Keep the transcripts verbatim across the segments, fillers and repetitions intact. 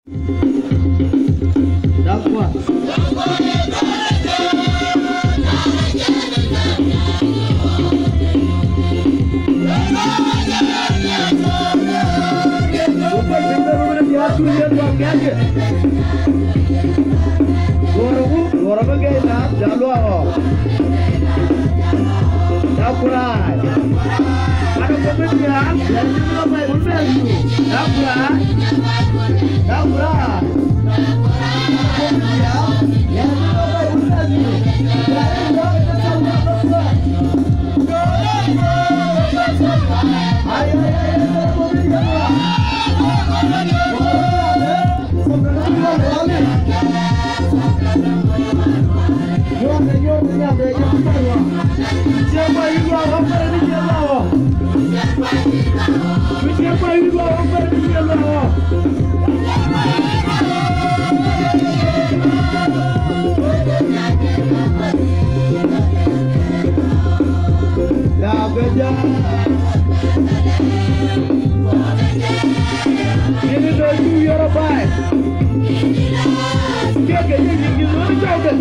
Dakwa. ऊपर बिंदु में दिया तुझे तो क्या है? Gorobu, gorobu ke na jalu आओ. Dakwa. Ada pembicara, jadi kita main umpel dulu. Dakwa. Dakwa. Siapa itu orang berani Allah? Siapa itu orang berani Allah? Ya beja. Ini doju ya Rabbi. Dia kayaknya gini dulu jauh.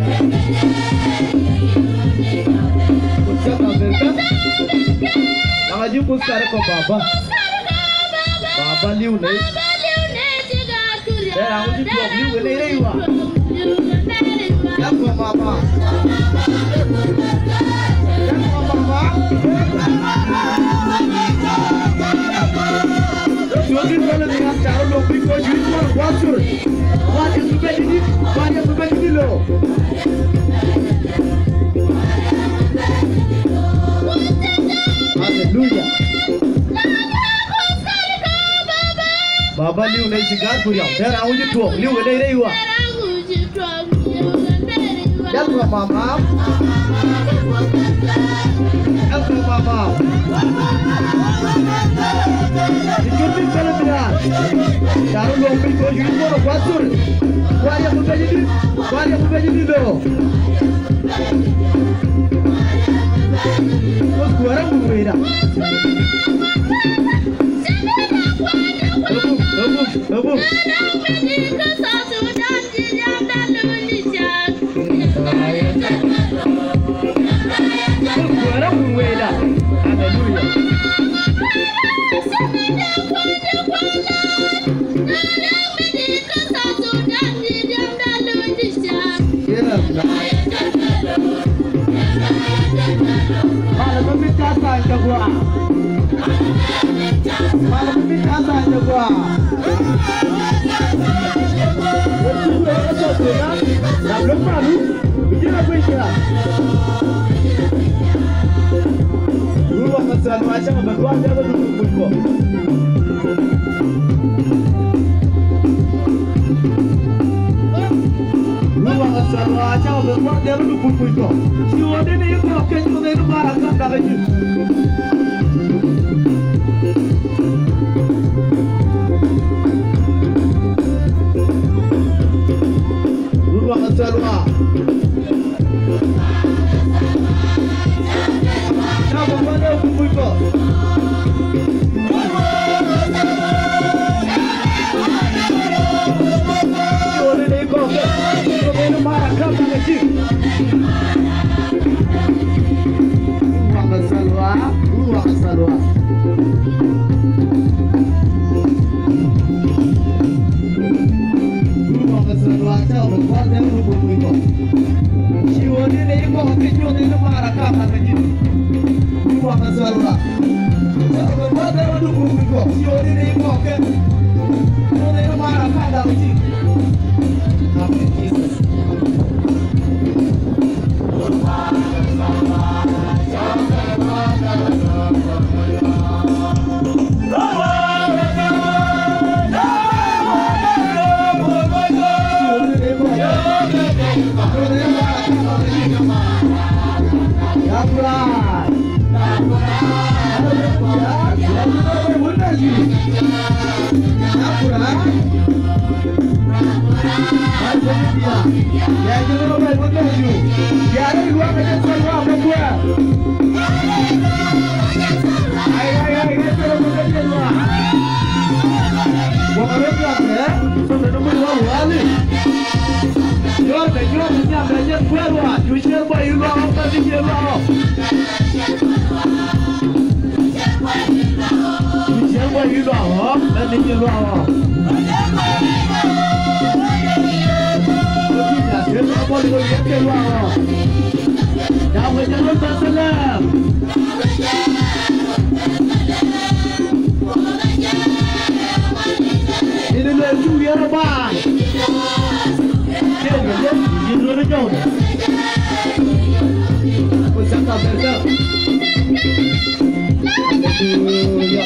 Nangaju puskar ko baba. Baba liu nei. Eh, aku juga liu nei nei wa. Yang ko baba. Yang ko baba. Jadi kalau dengan cara lobby ko jual ko wasur. Wah, itu begini, wah itu begini lo. Haleluya. Baba liu nei sigar puri au. Dar au je tuok liu nei nei wa. Yang ko mama. Yang ko mama. Jadi kalau dengan cara lobby ko jual ko wasur. Wah itu begini, wah itu begini lo. Terus orang mengira. Abu, abu, abu. Terus orang mengira. Haleluya. Malah meminta saja gua. Malah meminta saja gua. Itu itu saja. Dah belum malu. Bikin apa ini? Dulu waktu selalu aja berdoa jangan lupa. Selalu aja berbuat dia lu pun itu. Siapa dia ni yang kau kena kena marah kan dah lagi. Dulu akan selalu ah. Siapa mana pun itu. Siapa dia ni kau kena marah kan dah lagi. Ruang salwa, ruang salwa. Ruang salwa cakap berkuat dan berbuat itu. Siapa dia ni kau kena kena marah kan dah lagi. Ruang salwa. Cakap berkuat dan berbuat itu. Siapa dia ni kau kena kena marah kan dah lagi. Amin Yesus. chiên quên rồi, chú chiên quay yêu lo, ta đi chiên lo. Chú chiên quay yêu lo hả? Ta đi chiên lo. Chú nhà chiên lo, bao nhiêu chiên lo. Chào mừng các bạn đến làm. Ini adalah Julia Rabai. Dia dia dia dulu jauh. Aku cakap betul. Ya.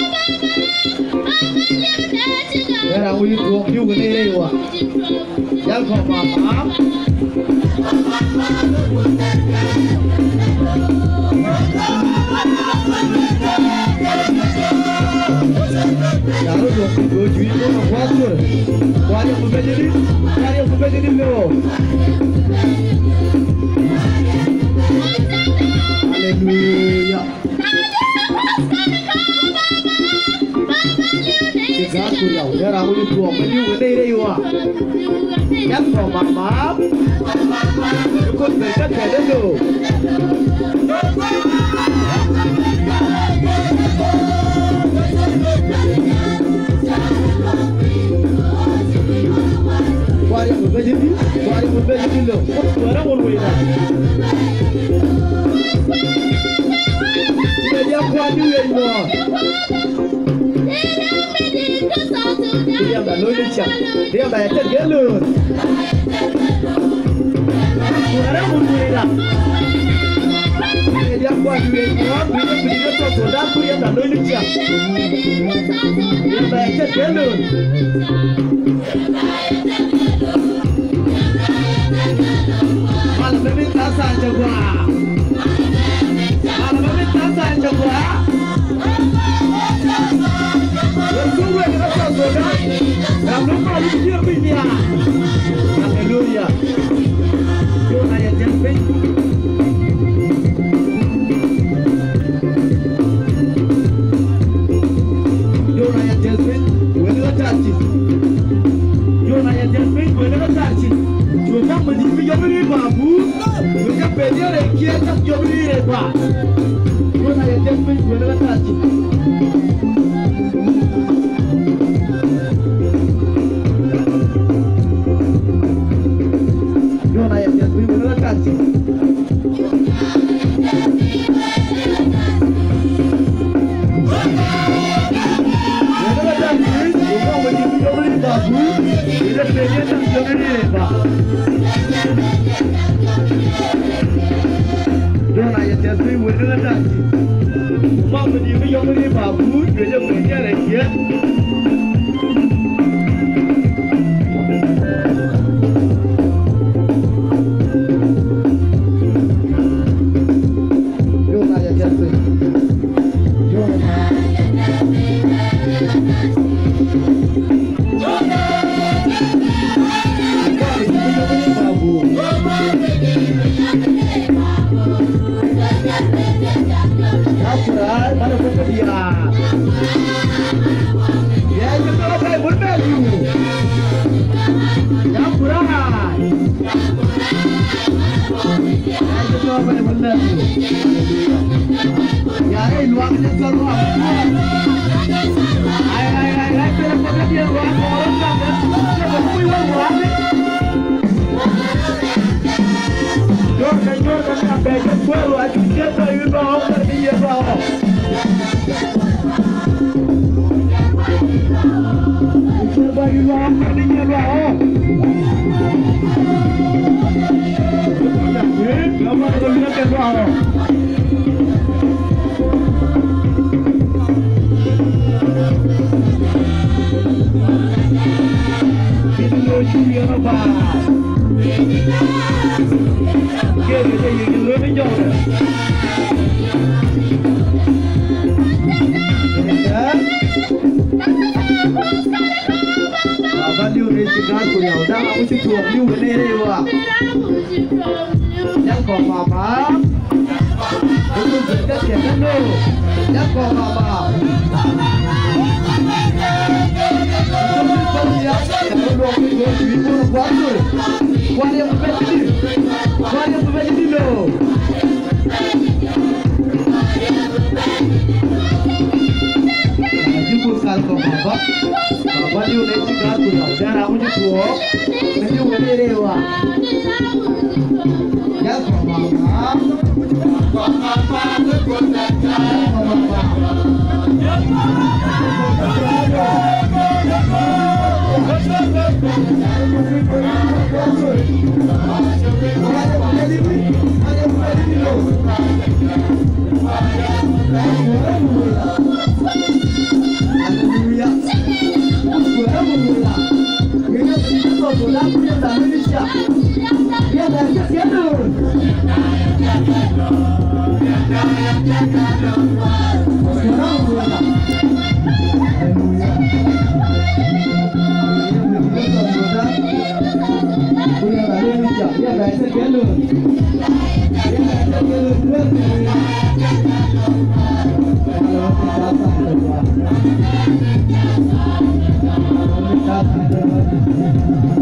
Ya, aku ini tuang juga ni lewa. Jangan kau maaf. Lalu dua dua juta orang kuatir, kuatir apa jadi? Kuatir apa jadi lo? Haleluya. Kita kuliah, dia ramu itu dua puluh gede deh wah. Yang kau maaf, ikut mereka ada lo. Kuari berbeza ni, kuari berbeza ni lo. Suara mau luar. Dia kuari yang mau. Dia dah luar cak. Dia dah cak dia luar. Suara mau luar. Dia kuari yang mau. Dia beri dia tu dah kuari dah luar cak. Dia dah cak dia luar. Malam ini tak saja gua. Malam ini tak saja gua. Semua kita saudara. Kamu malu dia punya. Haleluya. Yo ayat jampe. Yo ayat jampe. Wala tati. Yo ayat jampe. Wala tati. Cuma menjadi jomri babu, juga pedia rekia tak jomri reba. Kau nak yang jampi mana kata aje? Kau nak yang jampi mana kata aje? Mana kata aje? Cuma menjadi jomri babu, juga pedia tak jomri reba. Jangan ayat jadi mudah dah. Mak menjadi yang ini babu, dia punya lagi. Jangan ayat jadi. Akurat, mana pun dia. Ya, itu kalau saya berbaju. Yang kurang. Ya, itu kalau saya berbaju. Ya, ini luangnya keluar. Ay, ay, ay, ay, pero porque dia luang orang kan. Dia berkuih luang ni. Jor, jor, kan sampai ke pulau, aku dia tahu bahawa dia bahawa. Coba luang dia bahawa. Eh, lama kalau dia ke bahawa. Video Julia Rabai. Dia dia yang lebih jauh. Value ni cakap aku yang dah aku sih tuang you ni dewa. Yang kau mama, itu dekat kan lo. Yang kau mama. Itu kau dia, kalau lo pergi ke ibu bapa tu, kau yang pergi. Wale pembeni dilo. Jibu salko baba. Baba ni unaishi kazi kuna ujana unje tuo. Ndio umeelewa. Ya mama. Mama mama kuna Thank you.